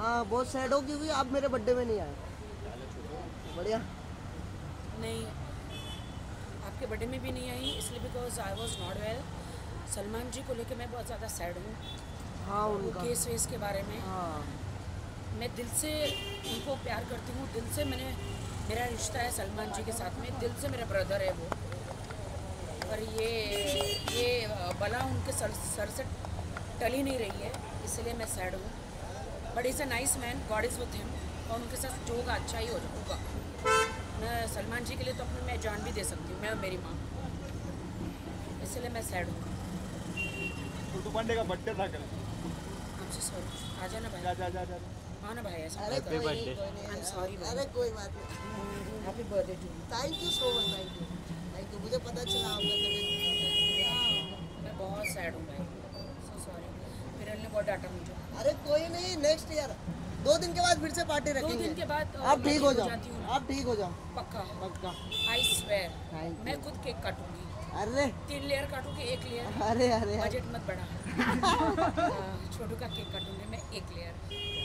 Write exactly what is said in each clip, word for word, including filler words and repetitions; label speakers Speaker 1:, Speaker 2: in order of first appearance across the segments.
Speaker 1: हाँ बहुत सैड हो क्योंकि आप मेरे बर्थडे में नहीं आए। बढ़िया।
Speaker 2: नहीं, आपके बर्थडे में भी नहीं आई इसलिए because I was not well. Salman ji को लेकर मैं बहुत ज़्यादा सैड हूँ।
Speaker 1: हाँ उनका
Speaker 2: केस वेस के बारे में।
Speaker 1: हाँ
Speaker 2: मैं दिल से उनको प्यार करती हूँ, दिल से मैंने मेरा रिश्ता है सलमान जी के साथ में, दिल से मेरा ब्रदर है वो। पर ये ये बला उनके सर सर से टल ही नहीं रही है, इसलिए मैं सैड हूँ। But is a nice man, god is with him, और उनके साथ जो होगा अच्छा ही हो जाऊँगा। मैं सलमान जी के लिए तो अपनी मैं जान भी दे सकती हूँ, मैं और मेरी माँ, इसलिए मैं सैड हूँ।
Speaker 3: गुड्डू पांडे का बर्थडे था कल।
Speaker 2: हमसे सॉरी, आ जाना भाई।
Speaker 3: जा जा जा जा
Speaker 2: हाँ ना भाई, ऐसा
Speaker 1: अरे कोई नहीं, कोई नहीं।
Speaker 2: I am sorry.
Speaker 1: अरे कोई बात नहीं।
Speaker 2: Happy birthday to you.
Speaker 1: Thank you so much, thank you thank you. मुझे पता चला आपका तबीयत।
Speaker 2: मैं बहुत सैड हूँ भाई, सो सॉरी। फिर ने बहुत डांटा मुझे।
Speaker 1: अरे कोई नहीं, नेक्स्ट ईयर दो दिन के बाद फिर से पार्टी
Speaker 2: दो
Speaker 1: रखेंगे।
Speaker 2: दिन के बाद
Speaker 1: आप ठीक हो जाओ,
Speaker 2: जाती हूँ।
Speaker 1: आप ठीक हो जाओ
Speaker 2: पक्का,
Speaker 1: पक्का।
Speaker 2: I swear.
Speaker 1: Thank you.
Speaker 2: मैं खुद केक काटूंगी,
Speaker 1: अरे
Speaker 2: तीन लेयर काटूंगी, एक लेयर।
Speaker 1: अरे अरे
Speaker 2: बजट मत बढ़ा। छोटू का केक काटूंगी मैं, एक लेयर।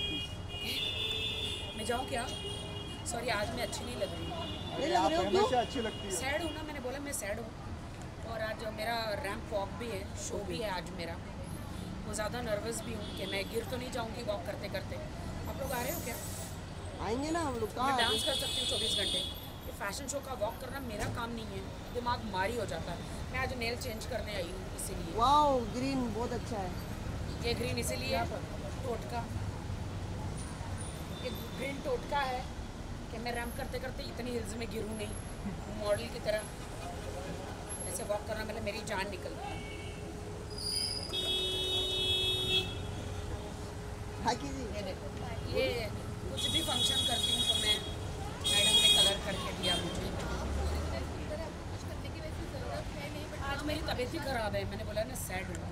Speaker 2: मैं जाऊँ क्या? सॉरी, आज मैं अच्छी नहीं लग रही हूँ।
Speaker 1: नहीं लग रहे हो क्यों?
Speaker 3: हमेशा अच्छी लगती है।
Speaker 2: सैड हूँ ना, मैंने बोला मैं सैड हूँ। और आज मेरा रैंप वॉक भी है, शो भी है आज मेरा। वो ज़्यादा नर्वस भी हूँ कि मैं गिर तो नहीं जाऊँगी वॉक करते करते। आप लोग आ रहे हो क्या?
Speaker 1: आएंगे ना हम लोग।
Speaker 2: मैं
Speaker 1: कहाँ
Speaker 2: डांस कर सकती हूँ चौबीस घंटे। ये फैशन शो का वॉक करना मेरा काम नहीं है, दिमाग मारी हो जाता है। मैं आज नेल चेंज करने आई हूँ इसीलिए।
Speaker 1: वाओ ग्रीन बहुत अच्छा है।
Speaker 2: ये ग्रीन इसीलिए टोटका, ये ग्रीन टोटका है कि मैं रैम्प करते करते इतनी हिल्स में गिरूँ नहीं, मॉडल की तरह। ऐसे वॉक करना मतलब मेरी जान निकलती है।
Speaker 1: हाकी जी
Speaker 2: ये देखो, ये कुछ भी फंक्शन करती हूँ तो मैं, मैडम ने कलर करके दिया मुझे। आज मेरी तबीयत ही खराब है, मैंने बोला ना सैड हूँ।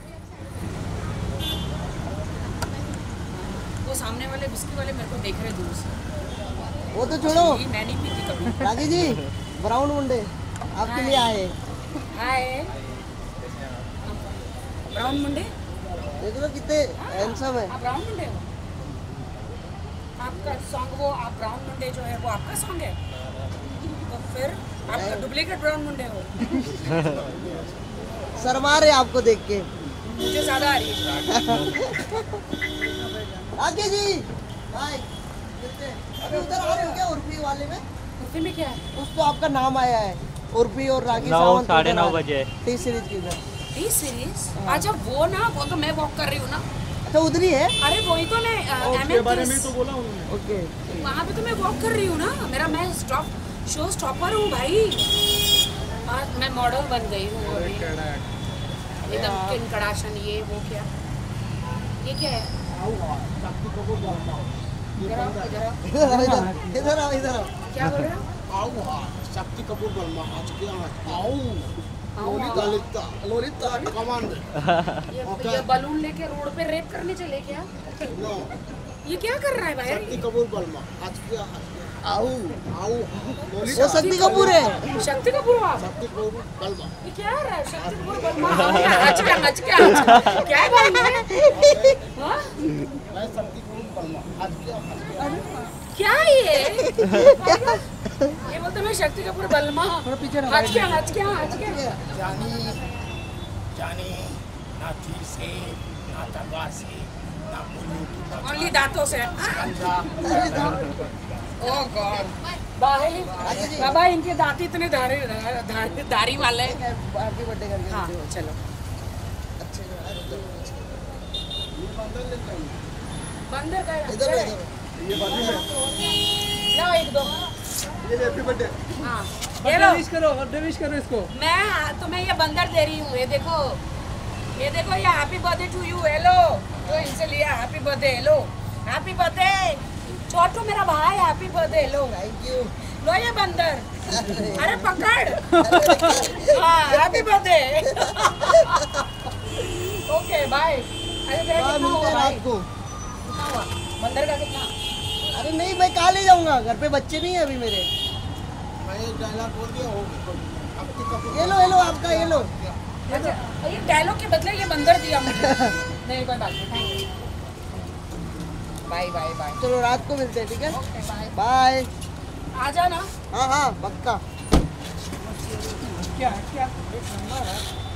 Speaker 2: वो सामने वाले बिस्की वाले मेरे को देख रहे दूर से।
Speaker 1: वो तो छोड़ो।
Speaker 2: ये मैं नहीं पीती कभी।
Speaker 1: रागी जी ब्राउन मुंडे आपके लिए आए।
Speaker 2: हाय ब्राउन मुंडे,
Speaker 1: देख लो कितने हैंडसम है।
Speaker 2: आप ब्राउन मुंडे हो? आपका सॉन्ग वो आप ब्राउन मुंडे जो है वो आपका सॉन्ग है? तो फिर आप डुप्लीकेट ब्राउन मुंडे हो।
Speaker 1: शर्मा रहे आपको देख के।
Speaker 2: मुझे ज्यादा आ रही है।
Speaker 1: रागी जी हाय। अभी उधर आ रहे हो क्या उर्फी वाले में?
Speaker 2: उर्फी में क्या है?
Speaker 1: उस तो आपका नाम आया है उर्फी और रागी
Speaker 4: नौ
Speaker 1: सावंत।
Speaker 4: साढ़े नौ बजे
Speaker 1: टी सीरीज की उधर।
Speaker 2: T series? अच्छा वो ना, वो तो मैं वॉक कर रही हूँ ना।
Speaker 1: अच्छा उधर ही है।
Speaker 2: अरे वही तो मैं
Speaker 3: उसके बारे में तो बोला उन्होंने।
Speaker 1: ओके
Speaker 2: वहाँ पे तो मैं वॉक कर रही हूँ ना। मेरा मैं स्टॉप शो स्टॉपर हूँ भाई। आज मैं मॉडल बन गई हूँ अभी। एकदम किन कड़ाशन। ये वो क्या, ये क्या है? इधर आओ, इधर आओ।
Speaker 1: इधर आओ, इधर इधर आओ इधर आओ।
Speaker 2: क्या बोल रहे हो?
Speaker 5: आओ शक्ति कपूर वर्मा आज क्या आओ
Speaker 2: आओ,
Speaker 5: लोलिता
Speaker 2: आओ।
Speaker 5: लिता लोलिता कमांड
Speaker 2: ये, ये बलून लेके रोड पे रेप करने चले क्या?
Speaker 5: नो
Speaker 2: ये क्या कर रहा है भाई?
Speaker 5: शक्ति कपूर वर्मा आज क्या आओ आओ
Speaker 1: वो
Speaker 5: लोलिता
Speaker 1: शक्ति कपूर है।
Speaker 2: शक्ति कपूर हो आप?
Speaker 5: शक्ति कपूर वर्मा
Speaker 2: ये क्या हो रहा है? शक्ति कपूर बलमा। आज क्या आज क्या आज क्या बोल रहे हैं? हाँ?
Speaker 5: मैं शक्ति कपूर वर्मा आज क्या
Speaker 2: क्या ये? ये बोलते मैं शक्ति कपूर बलमा। आज क्या आज क्या आज क्या?
Speaker 5: जानी जानी ना तीर से ना तलवार से ना मुल्लों की बात
Speaker 2: ओनली दांतों से। ओह गॉड भाई, बाबा इनके दांत इतने धारे धारी धारी वाले हैं।
Speaker 1: हैप्पी बर्थडे करके
Speaker 2: हाँ चलो।
Speaker 1: अच्छे
Speaker 2: बंदर का
Speaker 1: इधर इधर
Speaker 3: ये बाजू में
Speaker 2: लाओ एक दो।
Speaker 3: ये हैप्पी बर्थडे।
Speaker 2: हाँ ये लो।
Speaker 3: विश करो, बर्थडे विश करो इसको।
Speaker 2: मैं तुम्हें ये बंदर दे रही हूँ। ये देखो, ये देखो, ये happy birthday to you. Hello तो इनसे लिया happy birthday. Hello happy birthday छोटू मेरा भाई, happy birthday. Hello
Speaker 1: thank you.
Speaker 2: लो ये बंदर। अरे पकड़। हाँ हैप्पी बर्थडे। Okay bye. अरे तेरा
Speaker 1: हाँ
Speaker 2: कितना
Speaker 1: मिलते
Speaker 2: हुआ
Speaker 1: हैं
Speaker 2: भाई?
Speaker 1: रात को।
Speaker 2: कितना हुआ बंदर का? कितना?
Speaker 1: अरे नहीं मैं कहाँ ले जाऊंगा, घर पे बच्चे नहीं है अभी मेरे।
Speaker 5: मैं एक डायलॉग बोल दिया हो शक्ति कपूर
Speaker 1: ये लो ये लो आपका ये लो।
Speaker 2: अच्छा ये डायलॉग के बदले ये बंदर दिया मुझे। नहीं कोई बात नहीं, thank you. Bye bye bye.
Speaker 1: चलो रात को मिलते हैं, ठीक है?
Speaker 2: Okay bye.
Speaker 1: बाय।
Speaker 2: आ जाना।
Speaker 1: हाँ हाँ पक्का।
Speaker 3: क्या क्या एक नंबर है।